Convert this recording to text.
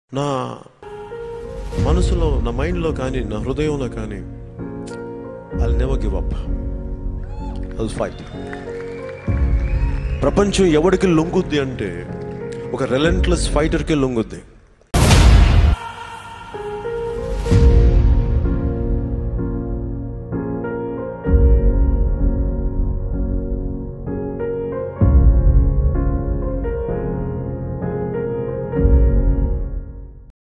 నా మనసులో, నా మైండ్లో కానీ, నా హృదయంలో కానీ, I'll never give up. I'll fight. ప్రపంచం ఎవడికి లొంగుద్ది అంటే ఒక రిలెంట్లెస్ ఫైటర్కే లొంగుద్ది.